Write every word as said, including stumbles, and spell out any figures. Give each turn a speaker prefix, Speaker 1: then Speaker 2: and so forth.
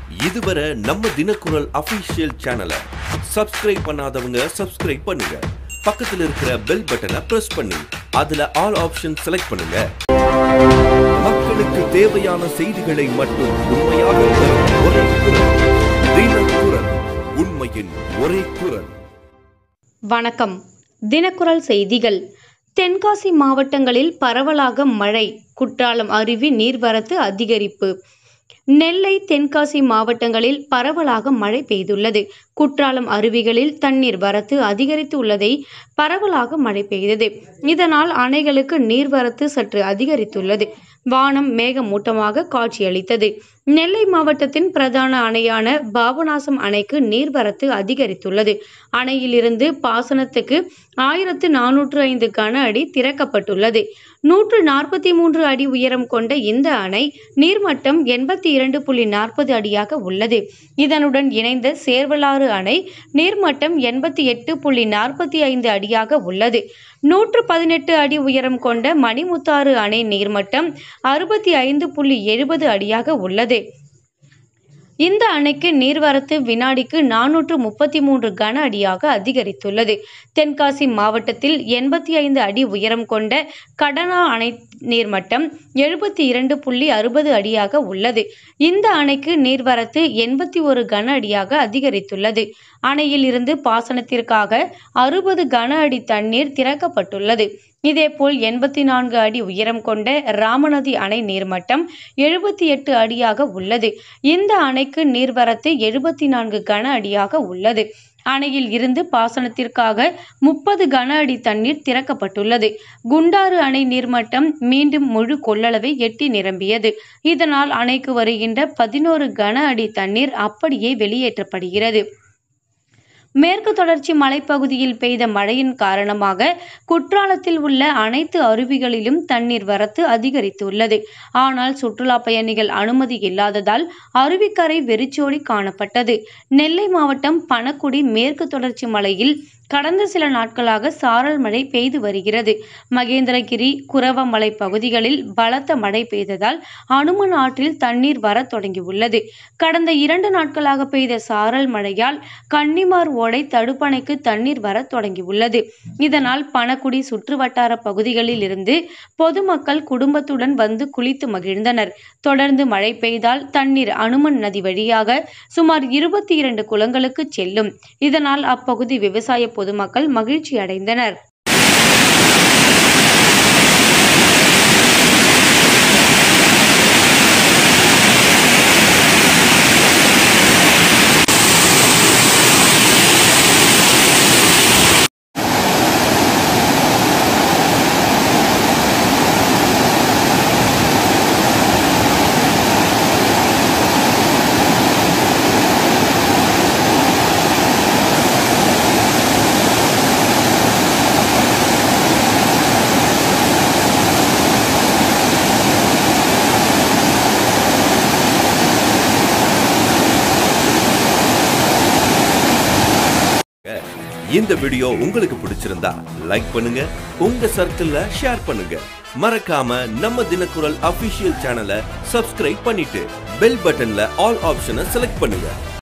Speaker 1: இதுவரை நம்ம தினக்குரல் அபிஷியல் சேனலை சப்ஸ்கிரைப் பண்ணாதவங்க சப்ஸ்கிரைப் பண்ணுங்க. பக்கத்துல இருக்கிற பெல் பட்டனை பிரஸ் பண்ணி அதுல ஆல் ஆப்ஷன் செலக்ட் பண்ணுங்க. மக்களுக்கு தேவையான செய்திகளை மட்டும் உண்மையாக தரும் ஒரே குரல் தினக்குரல், உண்மையின் ஒரே குரல்.
Speaker 2: வணக்கம். தினக்குரல் செய்திகள். தென்காசி மாவட்டங்களில் பரவலாக மழை, குற்றாலம் அருவி நீர்வரத்து அதிகரிப்பு. நெல்லை, தென்காசி மாவட்டங்களில் பரவலாக மழை பெய்துள்ளது. குற்றாலம் அருவிகளில் தண்ணீர் வரத்து அதிகரித்து உள்ளதை பரவலாக மழை பெய்தது. இதனால் அணைகளுக்கு நீர்வரத்து சற்று அதிகரித்துள்ளது. வானம் மேகமூட்டமாக காட்சியளித்தது. நெல்லை மாவட்டத்தின் பிரதான அணையான பாபநாசம் அணைக்கு நீர்வரத்து அதிகரித்துள்ளது. அணையிலிருந்து பாசனத்துக்கு ஆயிரத்து நானூற்று ஐந்து கன அடி திறக்கப்பட்டுள்ளது. நூற்று நாற்பத்தி மூன்று அடி உயரம் கொண்ட இந்த அணை நீர்மட்டம் எண்பத்தி இரண்டு புள்ளி நாற்பது அடியாக உள்ளது. இதனுடன் இணைந்த சேர்வலாறு அணை நீர்மட்டம் எண்பத்தி எட்டு புள்ளி நாற்பத்தி ஐந்து அடியாக உள்ளது. நூற்று பதினெட்டு அடி உயரம் கொண்ட மணிமுத்தாறு அணை நீர்மட்டம் அறுபத்தி ஐந்து புள்ளி எழுபது அடியாக உள்ளது. இந்த அணைக்கு நீர்வரத்து வினாடிக்கு நானூற்று முப்பத்தி மூன்று கன அடியாக அதிகரித்துள்ளது. தென்காசி மாவட்டத்தில் எண்பத்தி ஐந்து அடி உயரம் கொண்ட கடனா அணை நீர்மட்டம் எழுபத்தி இரண்டு புள்ளி அறுபது அடியாக உள்ளது. இந்த அணைக்கு நீர்வரத்து எண்பத்தி ஒரு கன அடியாக அதிகரித்துள்ளது. அணையில் இருந்து பாசனத்திற்காக அறுபது கன அடி தண்ணீர் திறக்கப்பட்டுள்ளது. இதேபோல் எண்பத்தி நான்கு அடி உயரம் கொண்ட ராமநதி அணை நீர்மட்டம் எழுபத்தி எட்டு அடியாக உள்ளது. இந்த அணைக்கு நீர்வரத்து எழுபத்தி நான்கு கன அடியாக உள்ளது. அணையில் இருந்து பாசனத்திற்காக முப்பது கன அடி தண்ணீர் திறக்கப்பட்டுள்ளது. குண்டாறு அணை நீர்மட்டம் மீண்டும் முழு கொள்ளளவை எட்டி நிரம்பியது. இதனால் அணைக்கு வருகின்ற பதினோரு கன அடி தண்ணீர் அப்படியே வெளியேற்றப்படுகிறது. மேற்கு தொடர்ச்சி மலைப்பகுதியில் பெய்த மழையின் காரணமாக குற்றாலத்தில் உள்ள அனைத்து அருவிகளிலும் தண்ணீர் வரத்து அதிகரித்துள்ளது. ஆனால் சுற்றுலா பயணிகள் அனுமதி இல்லாததால் அருவிக்கரை வெறிச்சோடி காணப்பட்டது. நெல்லை மாவட்டம் பணக்குடி மேற்கு தொடர்ச்சி மலையில் கடந்த சில நாட்களாக சாரல் மழை பெய்து வருகிறது. மகேந்திரகிரி, குரவமலை பகுதிகளில் பலத்த மழை பெய்ததால் அனுமன் ஆற்றில் தண்ணீர் வர தொடங்கியுள்ளது. கடந்த இரண்டு நாட்களாக பெய்த சாரல் மழையால் கன்னிமார் ஓடை தடுப்பணைக்கு தண்ணீர் வர தொடங்கியுள்ளது. இதனால் பணக்குடி சுற்றுவட்டார பகுதிகளில் இருந்து பொதுமக்கள் குடும்பத்துடன் வந்து குளித்து மகிழ்ந்தனர். தொடர்ந்து மழை பெய்தால் தண்ணீர் அனுமன் நதி வழியாக சுமார் இருபத்தி இரண்டு குளங்களுக்கு செல்லும். இதனால் அப்பகுதி விவசாய பொதுமக்கள் மகிழ்ச்சி அடைந்தனர்.
Speaker 1: இந்த வீடியோ உங்களுக்கு பிடிச்சிருந்தா லைக் பண்ணுங்க, உங்க சர்க்கிள்ல ஷேர் பண்ணுங்க. மறக்காம நம்ம தினக்குரல் அபிஷியல் சேனலை சப்ஸ்கிரைப் பண்ணிட்டு பெல் பட்டன்ல ஆல் ஆப்ஷனை செலக்ட் பண்ணுங்க.